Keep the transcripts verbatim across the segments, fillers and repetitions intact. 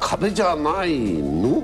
壁じゃないの？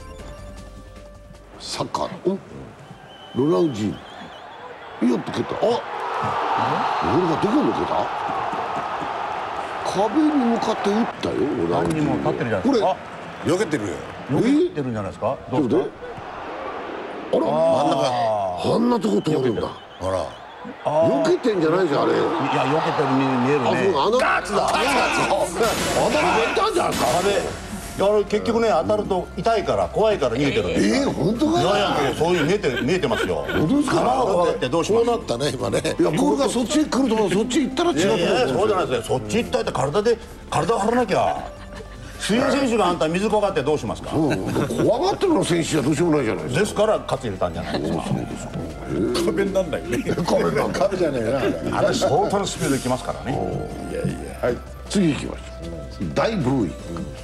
サッカーのロナウジーニ、よっと蹴った。あ、俺がどこ抜けた？壁に向かって打ったよ。 何人も立ってるじゃないですか。 避けてるよ。 避けてるんじゃないですか。どうですか？ あら、真ん中あんなとこ通るんだ。 ほら、 避けてんじゃないじゃんあれ。いや、 避けてるに見えるね。 あ、そう、あのガッツだ。ガッツだ。あだ名いたんじゃないですか。 いや、結局ね、当たると痛いから怖いから逃げてるんです。 ええ、本当か。 いやいや、そういう見えて見えてますよ。 本当ですか。 球が怖がってどうします？ こうなったね今ね。 いや、ボールがそっちへ来るとそっち行ったら違うと思う。 いやいや、そうじゃないですね。そっち行ったって体で体を張らなきゃ。水泳選手があんた水怖がってどうしますか？ 怖がってるの選手はどうしようもないじゃないですか。 ですから勝つ入れたんじゃないですか。 壁になんないね。 壁なんだ。 壁じゃねえな。 あれ相当のスピードいきますからね。 いやいや。 はい、次行きましょう。大ブーイ。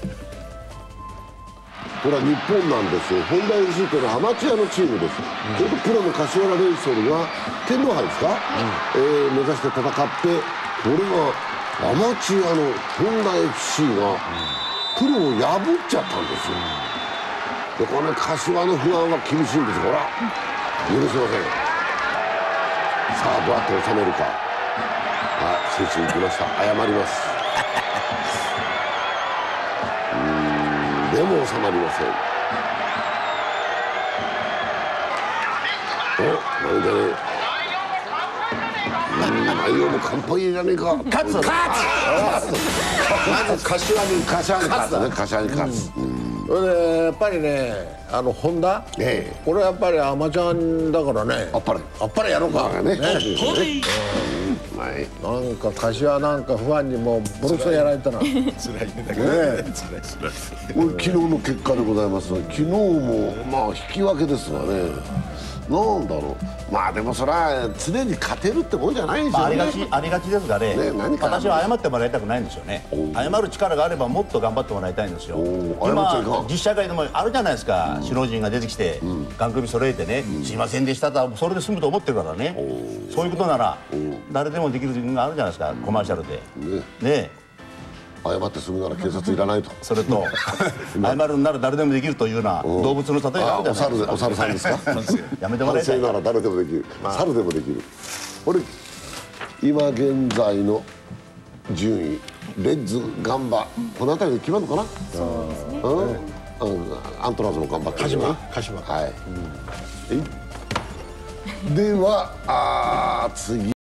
これは日本なんですよ。ホンダ エフシー というのはアマチュアのチームです。それとプロの柏レイソルが天皇杯ですか、えー、目指して戦って、これがアマチュアのホンダ エフシー がプロを破っちゃったんですよ。で、これね、柏の不安は厳しいんです。ほら、許せません。さあ、どうやって収めるか。はい、選手に行きました。謝ります。でも収まりません。お、なんかね、内容も完璧じゃねえか。 勝つ。勝つ。 まず柏に柏に勝つね。柏に勝つ。 それでやっぱりね、あのホンダ、 ええ、 これやっぱりアマチュアだからね、 あっぱれあっぱれやろうかね。 なんか柏なんかファンにもボロクソやられたな。辛いね。だけどね。 これ昨日の結果でございますが、昨日もまあ引き分けですがね。なんだろう。まあでもそれは常に勝てるってもんじゃないんですよね。 ありがちありがちですがね。私は謝ってもらいたくないんですよね。謝る力があればもっと頑張ってもらいたいんですよ。今実社会でもあるじゃないですか。首脳陣が出てきて番組揃えてね、すいませんでしたとそれで済むと思ってるからね。そういうことなら誰でもできる時があるじゃないですか。コマーシャルでね。 謝って済むなら警察いらないと。 それと謝るなら誰でもできるというような動物の例えがあるじゃないですか。 お猿さんですか。 やめてもらいたい。 反省なら誰でもできる。猿でもできる。これ今現在の順位、レッズ、ガンバ、この辺りで決まるのかな。アントラーズも頑張ってるね。 鹿島。 はい。では、あ次。